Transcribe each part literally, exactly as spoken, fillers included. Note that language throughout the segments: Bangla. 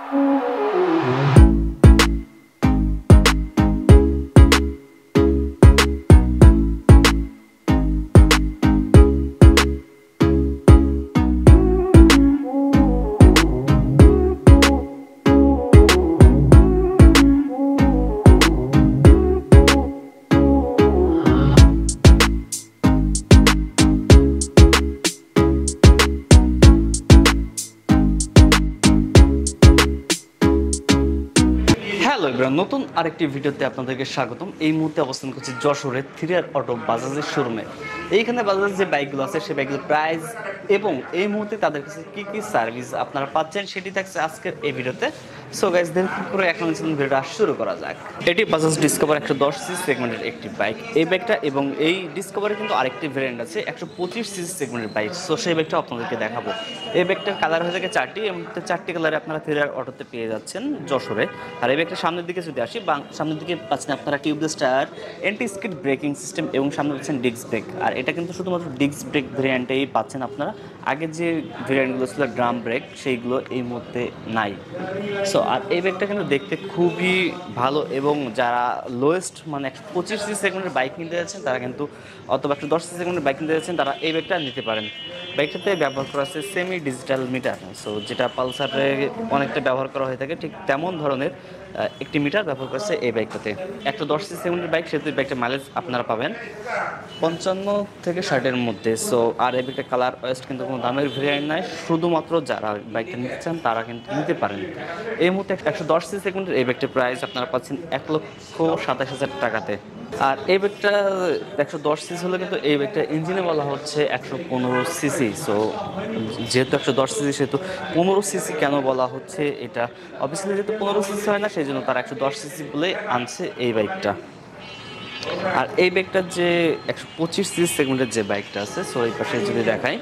হ্যালো এভরিওয়ান, নতুন আরেকটি ভিডিওতে আপনাদেরকে স্বাগতম। এই মুহূর্তে অবস্থান করছি যশোরে থ্রি আর অটো বাজাজের শোরুমে। এইখানে বাজাজ যে বাইকগুলো আছে সেই বাইকগুলোর প্রাইস এবং এই মুহূর্তে তাদের কাছে কী কী সার্ভিস আপনারা পাচ্ছেন সেটি থাকছে আজকের এই ভিডিওতে। সো গাইজ দেরি করে এখন ভিডিওটা শুরু করা যাক। এটি বাজাজ ডিসকভার একশো দশ সিসি সেগমেন্টের একটি বাইক। এই বাইকটা এবং এই ডিসকভারে কিন্তু আরেকটি ভ্যারিয়েন্ট আছে একশো পঁচিশ সিসি সেগমেন্টের বাইক। সো সেই বাইকটা আপনাদেরকে দেখাবো। এই বাইকটার কালার হয়ে থাকে চারটি এবং চারটি কালারে আপনারা থ্রি আর অটোতে পেয়ে যাচ্ছেন যশোরে। আর এই বাইকটা সামনের দিকে যদি আসি, সামনের দিকে পাচ্ছেন আপনারা tubeless tyre, anti skid braking system এবং সামনে পাচ্ছেন ডিস্ক ব্রেক। আর এটা কিন্তু শুধুমাত্র ডিস্ক ব্রেক ভেরিয়েন্টেই পাচ্ছেন আপনারা। আগে যে ভেরিয়েন্টগুলো ছিল ড্রাম ব্রেক, সেইগুলো এই মুহূর্তে নাই। সো আর এই বাইকটা কিন্তু দেখতে খুবই ভালো এবং যারা লোয়েস্ট মানে একশো পঁচিশ সি সেগমেন্টের বাইক কিনতে যাচ্ছেন তারা কিন্তু, অথবা একশো দশ সি সেগমেন্টের বাইক কিনতে যাচ্ছেন তারা এই বাইকটা নিতে পারেন। বাইকটাতে ব্যবহার করা আছে সেমি ডিজিটাল মিটার। সো যেটা পালসারে অনেকটা ব্যবহার করা হয়ে থাকে, ঠিক তেমন ধরনের একটি মিটার ব্যবহার করছে এই বাইকটাতে। একশো দশ সি সেগমেন্টের বাইক, সেহেতু এই বাইকটার মাইলেজ আপনারা পাবেন পঞ্চান্ন থেকে ষাটের মধ্যে। সো আর এই বাইকটা কালার ওয়েস্ট কিন্তু কোনো দামের ভেরিয়েন্ট নাই, শুধুমাত্র যারা বাইকটা নিতে চান তারা কিন্তু নিতে পারেন। এই মুহূর্তে একশো দশ সি সেগমেন্টের এই বাইকটার প্রাইস আপনারা পাচ্ছেন এক লক্ষ সাতাশ হাজার টাকাতে। আর এই বাইকটা একশো দশ সিসি হলে কিন্তু এই বাইকটা ইঞ্জিনে বলা হচ্ছে একশো পনেরো সিসি। সো যেহেতু একশো দশ সিসি সেহেতু পনেরো সিসি কেন বলা হচ্ছে, এটা অবভিয়াসলি যেহেতু পনেরো সিসি হয় না সেই জন্য তারা একশো দশ সিসি বলে আনছে এই বাইকটা। আর এই বাইকটার যে একশো পঁচিশ সিসি সেগমেন্টের যে বাইকটা আছে, সো এই পাশে যদি দেখাই,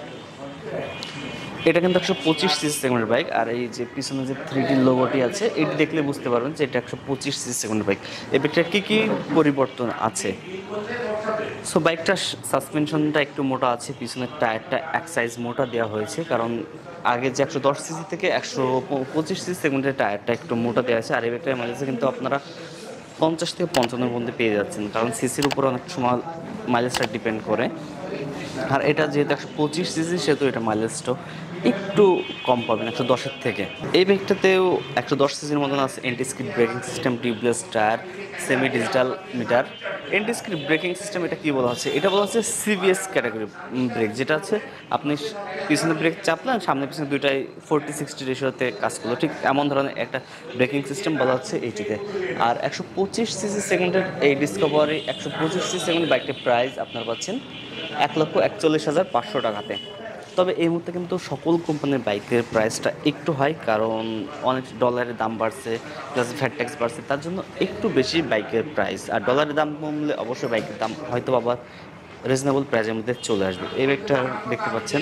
এটা কিন্তু একশো পঁচিশ সিসি সেগমেন্টের বাইক। আর এই যে পিছনে যে থ্রি ডি লোগোটি আছে এটি দেখলে বুঝতে পারবেন যে এটা একশো পঁচিশ সিসি সেগমেন্টের বাইক। এই বাইকটার কী কী পরিবর্তন আছে? সো বাইকটার সাসপেনশনটা একটু মোটা আছে, পিছনের টায়ারটা এক সাইজ মোটা দেওয়া হয়েছে, কারণ আগে যে একশো দশ সিসি থেকে একশো পঁচিশ সিসি সেগমেন্টের টায়ারটা একটু মোটা দেওয়া আছে। আর এই বাইকটার মাইলেজে কিন্তু আপনারা পঞ্চাশ থেকে পঞ্চান্নের মধ্যে পেয়ে যাচ্ছেন, কারণ সিসির উপর অনেক সময় মাইলেজটা ডিপেন্ড করে। আর এটা যেহেতু একশো পঁচিশ সিসি সেহেতু এটা মাইলেজটাও একটু কম পাবেন একশো দশের থেকে। এই বাইকটাতেও একশো দশ সিসির মতন আছে anti skid braking system, tubeless tyre, semi digital meter. Anti skid braking system এটা কী বলা হচ্ছে? এটা বলা হচ্ছে সিবিএস ক্যাটাগরি ব্রেক, যেটা আছে আপনি পিছনে ব্রেক চাপলেন, সামনে পিছনে দুইটাই ফোরটি সিক্সটি রেশিওতে কাজ করলো, ঠিক এমন ধরনের একটা ব্রেকিং সিস্টেম বলা হচ্ছে এইটিতে। আর একশো পঁচিশ সিসি সেকেন্ডের এই ডিসকভারি একশো পঁচিশ সিসি সেকেন্ডের বাইকটির প্রাইস আপনার পাচ্ছেন এক লক্ষ একচল্লিশ হাজার পাঁচশো টাকাতে। তবে এই মুহূর্তে কিন্তু সকল কোম্পানির বাইকের প্রাইসটা একটু হয়, কারণ অনেক ডলারের দাম বাড়ছে, প্লাস ভ্যাট ট্যাক্স বাড়ছে, তার জন্য একটু বেশি বাইকের প্রাইস। আর ডলারের দাম কমলে অবশ্যই বাইকের দাম হয়তো আবার রিজনেবল প্রাইসের মধ্যে চলে আসবে। এই বাইকটা দেখতে পাচ্ছেন,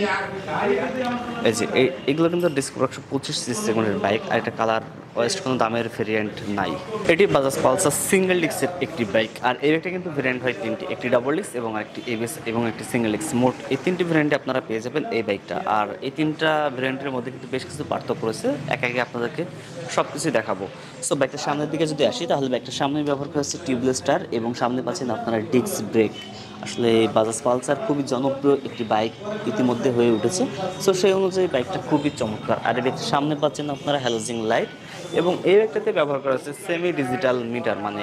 এই যে এইগুলো কিন্তু ডিসকভার একশো পঁচিশ সিসি সেগমেন্টের বাইক। আর এটা কালার ওয়েস্ট কোনো দামের ভেরিয়েন্ট নাই। এটি বাজাজ পালসার সিঙ্গেল ডিস্কের একটি বাইক। আর এই বাইকটা কিন্তু ভেরিয়েন্ট হয় তিনটি, একটি ডাবল ডিস্ক এবং একটি এবিএস এবং একটি সিঙ্গেল ডিস্ক। মোট এই তিনটি ভেরিয়েন্টে আপনারা পেয়ে যাবেন এই বাইকটা। আর এই তিনটা ভেরিয়েন্টের মধ্যে কিন্তু বেশ কিছু পার্থক্য রয়েছে, এক একে আপনাদেরকে সব কিছুই দেখাবো। সো বাইকটার সামনের দিকে যদি আসি, তাহলে বাইকটার সামনে ব্যবহার করা হচ্ছে টিউবলেস টায়ার এবং সামনে পাচ্ছেন আপনারা ডিস্ক ব্রেক। আসলে বাজাজ পালসার খুবই জনপ্রিয় একটি বাইক ইতিমধ্যে হয়ে উঠেছে। সো সেই অনুযায়ী বাইকটা খুবই চমৎকার। আর এই বাইকটার সামনে পাচ্ছেন আপনারা হ্যালোজিং লাইট এবং এই বাইকটাতে ব্যবহার করা হচ্ছে সেমি ডিজিটাল মিটার, মানে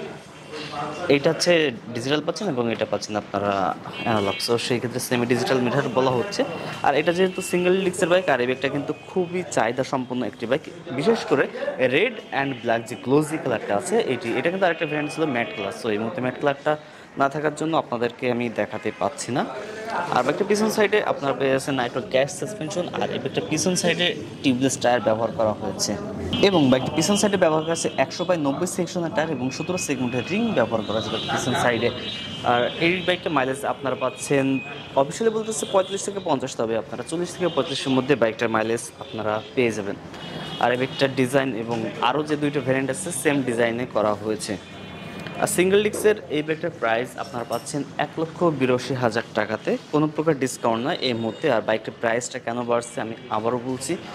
এইটা হচ্ছে ডিজিটাল পাচ্ছেন এবং এটা পাচ্ছেন আপনারা অ্যানালগ। সো সেই ক্ষেত্রে সেমি ডিজিটাল মিটার বলা হচ্ছে। আর এটা যেহেতু সিঙ্গেল ডিস্কের বাইক, আর এই বাইকটা কিন্তু খুবই চাহিদা সম্পন্ন একটি বাইক, বিশেষ করে রেড অ্যান্ড ব্ল্যাক যে গ্লোজি কালারটা আছে এটি, এটা কিন্তু আরেকটা ভ্যারিয়েন্ট ছিল ম্যাট কালার। সো এই মুহূর্তে ম্যাট কালারটা না থাকার জন্য আপনাদেরকে আমি দেখাতে পাচ্ছি না। আর বাইকটা পিছন সাইডে আপনারা পেয়ে যাচ্ছেন নাইট্রো গ্যাস সাসপেনশন। আর এই বাইকটা পিছন সাইডে টিউবলেস টায়ার ব্যবহার করা হয়েছে এবং বাইকটা পিছন সাইডে ব্যবহার করা হচ্ছে একশো বাই নব্বই সেকশনের টায়ার এবং সতেরো সেগমেন্টের রিং ব্যবহার করা হয়েছে পিছন সাইডে। আর এই বাইকটা মাইলেজ আপনারা পাচ্ছেন অফিসিয়ালি বলতেছে পঁয়ত্রিশ থেকে পঞ্চাশ, তবে আপনারা চল্লিশ থেকে পঁয়ত্রিশের মধ্যে বাইকটার মাইলেজ আপনারা পেয়ে যাবেন। আর এই বাইকটার ডিজাইন এবং আরও যে দুইটা ভ্যারিয়েন্ট আছে সেম ডিজাইনে করা হয়েছে। আর সিঙ্গেল ডিস্কের এই বাইকটার প্রাইস আপনারা পাচ্ছেন এক লক্ষ বিরাশি হাজার টাকাতে, কোনো প্রকার ডিসকাউন্ট নয় এই মুহূর্তে। আর বাইকটার প্রাইসটা কেন বাড়ছে আমি আবারও বলছি,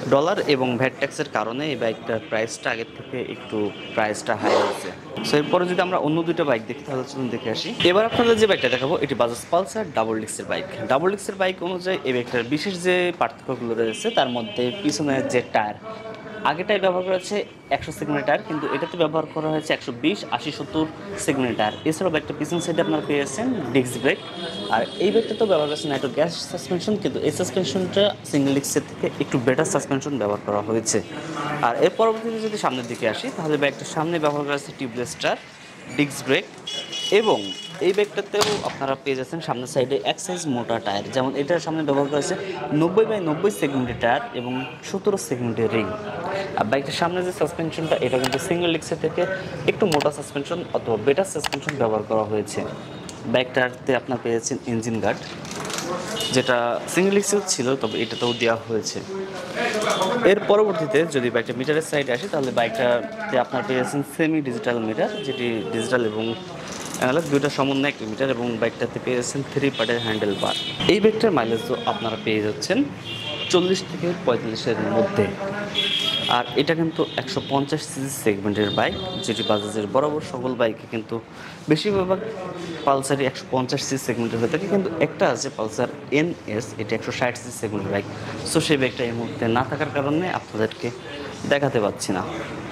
ডলার এবং ভ্যাট ট্যাক্সের কারণে এই বাইকটার প্রাইসটা আগের থেকে একটু প্রাইসটা হাই হয়েছে। সো এরপরে যদি আমরা অন্য দুটো বাইক দেখি তাহলে চলুন দেখে আসি। এবার আপনাদের যে বাইকটা দেখাবো এটি বাজাজ পালসার ডাবল ডিস্কের বাইক। ডাবল ডিস্কের বাইক অনুযায়ী এই বাইকটার বিশেষ যে পার্থক্যগুলো রয়েছে তার মধ্যে পিছনের যে টায়ার, আগেটাই ব্যবহার করা হয়েছে একশো সেগমেন্টের টায়ার, কিন্তু এটাতে ব্যবহার করা হয়েছে একশো বিশ আশি সত্তর সেগমেন্টের টায়ার। এছাড়াও বাইকটা পিছন সাইডে আপনারা পেয়েছেন ডিস্ক ব্রেক। আর এই বাইকটাতেও ব্যবহার করেছে নাইট্রো গ্যাস সাসপেনশন, কিন্তু এই সাসপেনশনটা সিঙ্গেল ডিস্কের থেকে একটু বেটার সাসপেনশন ব্যবহার করা হয়েছে। আর এর পরবর্তীতে যদি সামনের দিকে আসি তাহলে বাইকটার সামনে ব্যবহার করা হয়েছে টিউবলেস টায়ার, ডিস্ক ব্রেক, এবং এই ব্যাগটাতেও আপনারা পেয়ে যাচ্ছেন সামনের সাইডে এক সাইজ মোটা টায়ার। যেমন এটার সামনে ব্যবহার করা হয়েছে নব্বই বাই নব্বই সেগমেন্টের টায়ার এবং সতেরো সেগমেন্টের রিং। আর বাইকটার সামনে যে সাসপেনশনটা এটা কিন্তু সিঙ্গেল ডিস্কের থেকে একটু মোটা সাসপেনশন অথবা বেটার সাসপেনশন ব্যবহার করা হয়েছে। বাইকটাতে আপনার পেয়েছেন ইঞ্জিন গার্ড, যেটা সিঙ্গেল ডিস্কেও ছিল তবে এটাতেও দেওয়া হয়েছে। এর পরবর্তীতে যদি বাইকটা মিটারের সাইডে আসে তাহলে বাইকটাতে আপনার পেয়েছেন সেমি ডিজিটাল মিটার, যেটি ডিজিটাল এবং অ্যানালগ দুইটা সমন্বয় একটি মিটার, এবং বাইকটাতে পেয়েছেন থ্রি পার্টের হ্যান্ডেল বার। এই বাইকটার মাইলেজও আপনারা পেয়ে যাচ্ছেন চল্লিশ থেকে পঁয়তাল্লিশের মধ্যে। আর এটা কিন্তু একশো পঞ্চাশ সিসি সেগমেন্টের বাইক, যেটি বাজাজের বরাবর সকল বাইকে কিন্তু বেশিরভাগ পালসারই একশো পঞ্চাশ সিসি সেগমেন্টের হয়ে থাকে, কিন্তু একটা আছে পালসার এন এস, এটি একশো ষাট সিসি সেগমেন্টের বাইক। সো সেই বাইকটা এই মুহূর্তে না থাকার কারণে আপনাদেরকে দেখাতে পাচ্ছি না।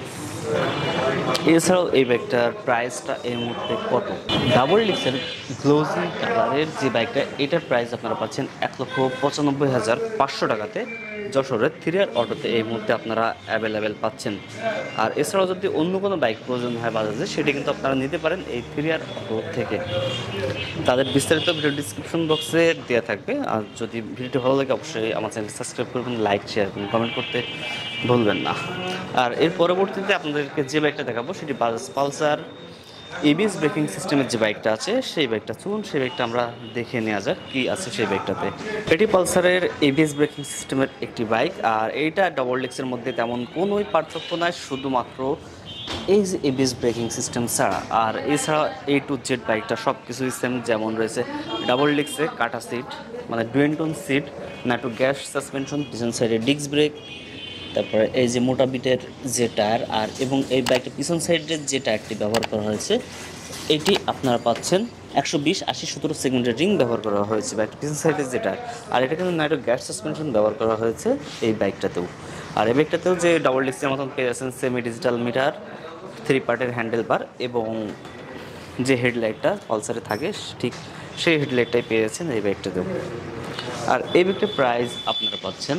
এছাড়াও এই বাইকটার প্রাইসটা এই মুহূর্তে কত? ডাবল ডিস্কের গ্লোজি কালারের যে বাইকটা, এটার প্রাইস আপনারা পাচ্ছেন এক লক্ষ পঁচানব্বই হাজার পাঁচশো টাকাতে যশোরের থ্রি আর অটোতে এই মুহূর্তে আপনারা অ্যাভেলেবেল পাচ্ছেন। আর এছাড়াও যদি অন্য কোনো বাইক প্রয়োজন হয় বাজাজে, সেটি কিন্তু আপনারা নিতে পারেন এই থ্রি আর অটো থেকে। তাদের বিস্তারিত ভিডিও ডিসক্রিপশন বক্সে দেওয়া থাকবে। আর যদি ভিডিওটি ভালো লাগে অবশ্যই আমার চ্যানেল সাবস্ক্রাইব করবেন, লাইক শেয়ার এবং কমেন্ট করতে ভুলবেন না। আর এর পরবর্তীতে আপনাদেরকে যে বাইকটা দেখাবো সেটি বাজাজ পালসার এবিএস ব্রেকিং সিস্টেমের যে বাইকটা আছে সেই বাইকটা। চলুন সেই বাইকটা আমরা দেখে নেওয়া যাক কী আছে সেই বাইকটাতে। এটি পালসারের এবিএস ব্রেকিং সিস্টেমের একটি বাইক। আর এইটা ডাবল ডিস্কের মধ্যে তেমন কোনোই পার্থক্য নয়, শুধুমাত্র এই যে এবিএস ব্রেকিং সিস্টেম ছাড়া। আর এছাড়া এ টু জেড বাইকটা সব কিছুই সেম, যেমন রয়েছে ডাবল ডিস্কে কাটা সিট মানে dual tone seat, nitro gas suspension, পিছন সাইডে ডিস্ক ব্রেক, তারপরে এই যে মোটা বিটের যে টায়ার, আর এবং এই বাইকটা পিছন সাইডের যে টায়ারটি ব্যবহার করা হয়েছে এটি আপনারা পাচ্ছেন একশো বিশ আশি সতেরো সেগমেন্টের রিং ব্যবহার করা হয়েছে বাইকটা পিছন সাইডের যে টায়ার। আর এটা কিন্তু নাইট্রো গ্যাস সাসপেনশন ব্যবহার করা হয়েছে এই বাইকটাতেও। আর এই বাইকটাতেও যে ডাবল ডিস্কের মতন পেয়ে যাচ্ছেন সেমি ডিজিটাল মিটার, থ্রি পার্টের হ্যান্ডেল বার, এবং যে হেডলাইটটা পালসারে থাকে ঠিক সেই হেডলাইটটাই পেয়ে যাচ্ছেন এই বাইকটাতেও। আর এই বাইকটার প্রাইস আপনারা পাচ্ছেন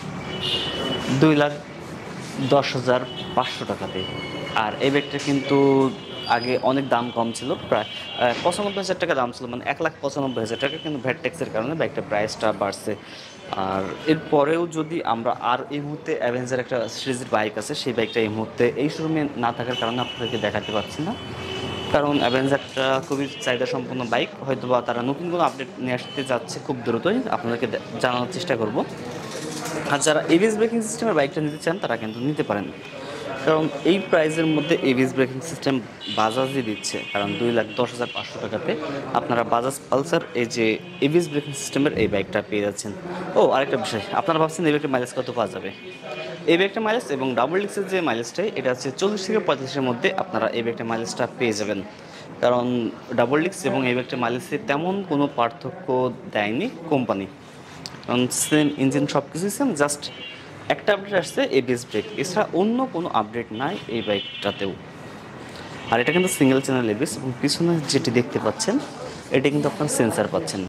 দুই লাখ দশ হাজার পাঁচশো টাকাতে। আর এই ব্যাগটা কিন্তু আগে অনেক দাম কম ছিল, প্রায় পঁচানব্বই হাজার টাকা দাম ছিল, মানে এক লাখ পঁচানব্বই হাজার টাকা, কিন্তু ভ্যাট ট্যাক্সের কারণে ব্যাগটার প্রাইসটা বাড়ছে। আর এরপরেও যদি আমরা আর এই মুহূর্তে অ্যাভেঞ্জার একটা সিরিজের বাইক আছে, সেই বাইকটা এই মুহূর্তে এই শোরুমে না থাকার কারণে আপনাদেরকে দেখাতে পারছি না, কারণ অ্যাভেঞ্জারটা খুবই চাহিদা সম্পন্ন বাইক। হয়তো বা তারা নতুন কোনো আপডেট নিয়ে আসতে যাচ্ছে খুব দ্রুতই, আপনাদেরকে জানানোর চেষ্টা করব। আর যারা এবিএস ব্রেকিং সিস্টেমের বাইকটা নিতে চান তারা কিন্তু নিতে পারেন, কারণ এই প্রাইসের মধ্যে এবিএস ব্রেকিং সিস্টেম বাজাজই দিচ্ছে। কারণ দুই লাখ দশ হাজার পাঁচশো টাকাতে আপনারা বাজাজ পালসার এই যে এবিএস ব্রেকিং সিস্টেমের এই বাইকটা পেয়ে যাচ্ছেন। ও আরেকটা বিষয়, আপনারা ভাবছেন এই বাইকটা মাইলেজ কত পাওয়া যাবে? এই বাইকটা মাইলেজ এবং ডাবল ডিস্কের যে মাইলেজটাই এটা হচ্ছে চল্লিশ থেকে পঁয়তাল্লিশের মধ্যে আপনারা এই বাইকটা মাইলেজটা পেয়ে যাবেন। কারণ ডাবল ডিস্ক এবং এই বাইকটা মাইলেজে তেমন কোনো পার্থক্য দেয়নি কোম্পানি, কারণ সেম ইঞ্জিন সব কিছুই সেম, জাস্ট একটা আপডেট আসছে এবিএস ব্রেক, এছাড়া অন্য কোনো আপডেট নাই এই বাইকটাতেও। আর এটা কিন্তু সিঙ্গেল চ্যানেল এবিএস, এবং পিছনে যেটি দেখতে পাচ্ছেন এটা কিন্তু আপনার সেন্সার পাচ্ছেন।